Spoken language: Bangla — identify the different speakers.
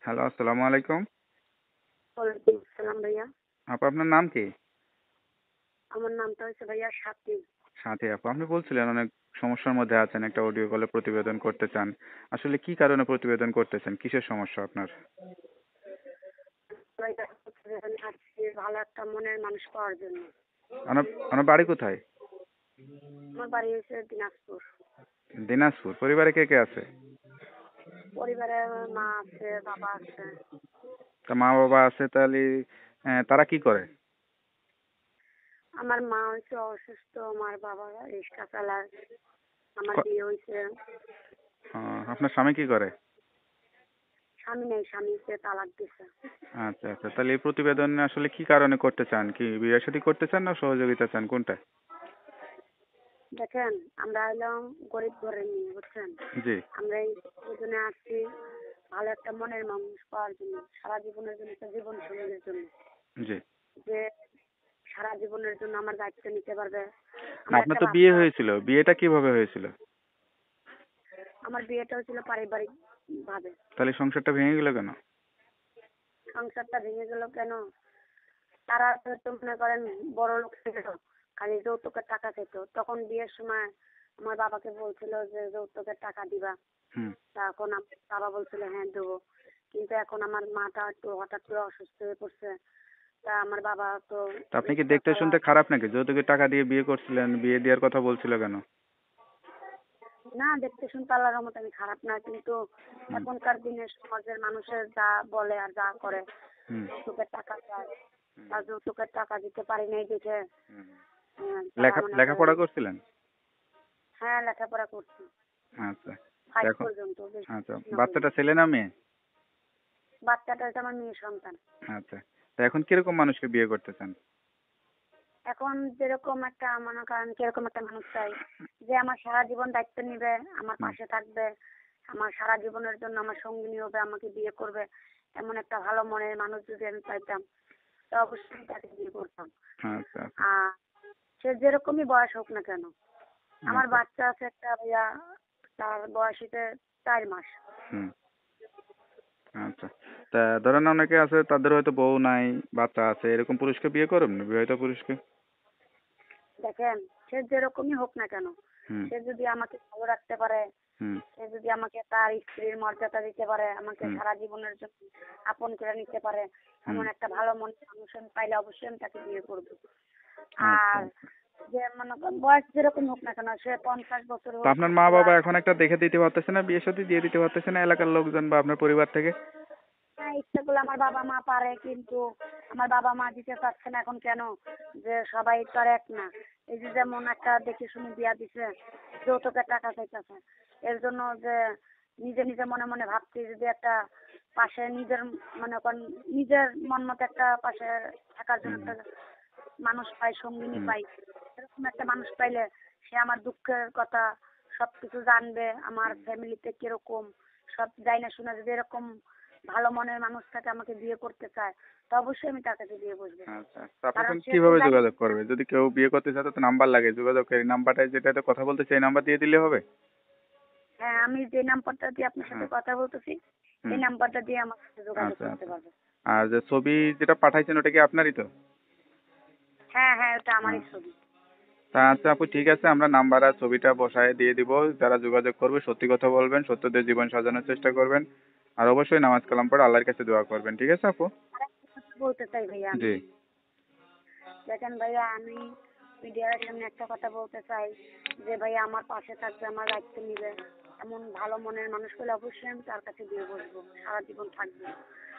Speaker 1: হ্যালো, আসসালামু আলাইকুম।
Speaker 2: ওয়ালাইকুম আসসালাম ভাইয়া।
Speaker 1: আপু আপনার নাম কি?
Speaker 2: আমার নামটা হচ্ছে ভাইয়া স্বাতী।
Speaker 1: সাথী আপু। আপনি বলছিলেন অনেক সমস্যার মধ্যে আছেন, একটা অডিও কলে প্রতিবেদন করতে চান। আসলে কি কারণে প্রতিবেদন করতেছেন? কিসের সমস্যা আপনার?
Speaker 2: ভাইয়া হচ্ছে যে আমি আসছি ভালো একটা মনের মানুষ পাওয়ার জন্য।
Speaker 1: আপনার আপনার বাড়ি কোথায়?
Speaker 2: আমার বাড়ি হচ্ছে দিনাজপুর।
Speaker 1: দিনাজপুর। পরিবারে কে কে আছে?
Speaker 2: পরিবারে আমার মা আছে, বাবা আছে।
Speaker 1: তা মা বাবা আছে তাহলে তারা কি করে?
Speaker 2: আমার মা হচ্ছে অসুস্থ, আমার বাবা রিক্সা চালায়। আমার
Speaker 1: ক-
Speaker 2: বিয়ে হয়েছে।
Speaker 1: আপনার স্বামী কি করে?
Speaker 2: স্বামী নেই, স্বামীকে তালাক দিছে।
Speaker 1: আচ্ছা আচ্ছা, তাহলে এই প্রতিবেদন আসলে কি কারণে করতে চান? কি বিয়ে শাদী করতে চান না সহযোগিতা চান, কোনটা?
Speaker 2: দেখেন, আমরা হলাম গরিব ঘরের মেয়ে, বুঝছেন?
Speaker 1: জি
Speaker 2: আমরা এই প্রতিবেদনে আসছি ভালো একটা মনের মানুষ পাওয়ার জন্য, সারা জীবনের জন্য, একটা জীবন সঙ্গীর জন্য।
Speaker 1: জি।
Speaker 2: যে সারা জীবনের জন্য আমার দায়িত্ব নিতে পারবে।
Speaker 1: না,
Speaker 2: আমার
Speaker 1: আপনার
Speaker 2: একটা
Speaker 1: তো বিয়ে
Speaker 2: বাচ্চা আছে।
Speaker 1: হয়েছিল, বিয়েটা কিভাবে হয়েছিল?
Speaker 2: আমার বিয়েটা হয়েছিল পারিবারিক ভাবে।
Speaker 1: তাহলে সংসারটা ভেঙে গেল কেন?
Speaker 2: সংসারটা ভেঙে গেল কেন? তারা তো মনে করেন বড় লোক ছিল, খালি যৌতুকের টাকা খেত। তখন বিয়ের সময় আমার বাবাকে বলছিল যে যৌতুকের টাকা দিবা।
Speaker 1: হুম।
Speaker 2: তখন আমার বাবা বলছিল হ্যাঁ দেবো। কিন্তু এখন আমার মাটা একটু হঠাৎ করে অসুস্থ হয়ে পড়ছে। তা আমার বাবা তো
Speaker 1: তা আপনি কি
Speaker 2: রিক্সা
Speaker 1: দেখতে শুনতে
Speaker 2: চালায়।
Speaker 1: খারাপ নাকি? যৌতুকের টাকা দিয়ে বিয়ে করছিলেন, বিয়ে দেওয়ার কথা বলছিল কেন?
Speaker 2: না, দেখতে শুনতে আল্লাহর রহমতে আমি খারাপ না, কিন্তু
Speaker 1: হুম।
Speaker 2: এখনকার দিনে সমাজের মানুষের যা বলে আর যা করে,
Speaker 1: হুম।
Speaker 2: যৌতুকের টাকা চায়, বা যৌতুকের টাকা দিতে পারি নাই দেখে
Speaker 1: হুম।
Speaker 2: তারা মনে করেন।
Speaker 1: লেখাপড়া করছিলেন?
Speaker 2: হ্যাঁ, লেখাপড়া করছি
Speaker 1: আচ্ছা। তা
Speaker 2: 5
Speaker 1: এখন
Speaker 2: পর্যন্ত, বেশি
Speaker 1: আচ্ছা,
Speaker 2: পড়াশোনা করিনি।
Speaker 1: বাচ্চাটা ছেলে না মেয়ে?
Speaker 2: বাচ্চাটা হচ্ছে আমার মেয়ে সন্তান।
Speaker 1: আচ্ছা। তা এখন কিরকম মানুষকে বিয়ে করতে চান?
Speaker 2: এখন যেরকম একটা মনে করেন কিরকম একটা মানুষ চাই, যে আমার সারা জীবন দায়িত্ব নিবে, আমার
Speaker 1: হুম।
Speaker 2: পাশে থাকবে, আমার সারা জীবনের জন্য আমার সঙ্গিনী হবে, আমাকে বিয়ে করবে, এমন একটা ভালো মনের মানুষ যদি আমি পাইতাম, তো অবশ্যই আমি তাকে বিয়ে করতাম।
Speaker 1: আচ্ছা আচ্ছা।
Speaker 2: আর সে যেরকমই বয়স হোক না কেন। আমার
Speaker 1: আচ্ছা।
Speaker 2: বাচ্চা আছে একটা ভাইয়া, তার বয়স হচ্ছে 4 মাস।
Speaker 1: হুম। আচ্ছা। তা ধরেন অনেকে আছে তাদের হয়তো বউ নাই, বাচ্চা আছে, এরকম পুরুষকে বিয়ে করবেন না, বিবাহিত পুরুষকে?
Speaker 2: দেখেন, সে যেরকমই হোক না কেন,
Speaker 1: হুম।
Speaker 2: সে যদি আমাকে ভালো রাখতে পারে,
Speaker 1: হুম।
Speaker 2: সে যদি আমাকে তার স্ত্রীর মর্যাদা দিতে পারে, আমাকে
Speaker 1: হুম।
Speaker 2: সারা জীবনের জন্য আপন করে নিতে পারে,
Speaker 1: হুম।
Speaker 2: এমন একটা ভালো মনের মানুষ আমি পাইলে অবশ্যই আমি তাকে বিয়ে করবো।
Speaker 1: আচ্ছা।
Speaker 2: আর যে মনে করেন বয়স যেরকম হোক না কেন, সে 50 বছর
Speaker 1: তা
Speaker 2: হোক
Speaker 1: আপনার মা
Speaker 2: অথবা।
Speaker 1: বাবা এখন একটা দেখে দিতে পারতেছে না, বিয়ে শাদী দিয়ে দিতে পারতেছে না এলাকার লোকজন বা আপনার পরিবার থেকে?
Speaker 2: হ্যাঁ, ইচ্ছা করলে আমার বাবা মা পারে, কিন্তু আমার বাবা মা দিতে চাচ্ছে না এখন। কেন? যে সবাই তো আর এক না। এই যে যেমন একটা দেখে শুনে বিয়া দিছে, যৌতুকের টাকা চাইতেছে, এর জন্য যে নিজে নিজে মনে মনে ভাবছি যদি একটা পাশে নিজের মনে করেন নিজের মন মতো একটা পাশে থাকার জন্য
Speaker 1: হুম।
Speaker 2: একটা মানুষ পাই, সঙ্গিনী
Speaker 1: হুম।
Speaker 2: পাই, এরকম একটা মানুষ পাইলে সে আমার দুঃখের কথা সবকিছু জানবে, আমার ফ্যামিলিতে কিরকম সব জানা শুনে যদি এরকম ভালো মনের মানুষ থাকে আমাকে বিয়ে করতে চায়, তো অবশ্যই আমি তার কাছে বিয়ে বসবো।
Speaker 1: আচ্ছা। তা আপনি
Speaker 2: কারণ
Speaker 1: এখন
Speaker 2: সে তো
Speaker 1: কিভাবে
Speaker 2: জানে।
Speaker 1: যোগাযোগ করবে? যদি কেউ বিয়ে করতে চায় তো নাম্বার লাগে, যোগাযোগের নাম্বারটা যেটাতে কথা বলতে চাই নাম্বার দিয়ে দিলে হবে?
Speaker 2: হ্যাঁ, আমি যে নাম্বারটা দিয়ে আপনার সাথে
Speaker 1: হ্যাঁ।
Speaker 2: কথা বলতেছি,
Speaker 1: হুম।
Speaker 2: এই নাম্বারটা দিয়ে আমার সাথে যোগাযোগ
Speaker 1: আচ্ছা
Speaker 2: করতে
Speaker 1: আচ্ছা।
Speaker 2: পারবে।
Speaker 1: আর যে ছবি যেটা পাঠাইছেন ওটা কি আপনারই তো?
Speaker 2: হ্যাঁ হ্যাঁ, ওটা আমারই
Speaker 1: হ্যাঁ।
Speaker 2: ছবি।
Speaker 1: তা আচ্ছা আপু, ঠিক আছে, আমরা নাম্বার আর ছবিটা বসায় দিয়ে দিব। যারা যোগাযোগ করবে সত্যি কথা বলবেন, সত্য দিয়ে জীবন সাজানোর চেষ্টা করবেন। আর অবশ্যই নামাজ কালাম পড়ে আল্লাহর কাছে দোয়া করবেন, ঠিক আছে আপু?
Speaker 2: আর একটা কথা বলতে চাই ভাইয়া আমি।
Speaker 1: জি।
Speaker 2: দেখেন ভাইয়া, আমি মিডিয়ার সামনে একটা কথা বলতে চাই, যে ভাইয়া আমার পাশে থাকবে, আমার দায়িত্ব নিবে, এমন ভালো মনের মানুষ পেলে অবশ্যই আমি তার কাছে বিয়ে বসবো, সারা জীবন থাকবো।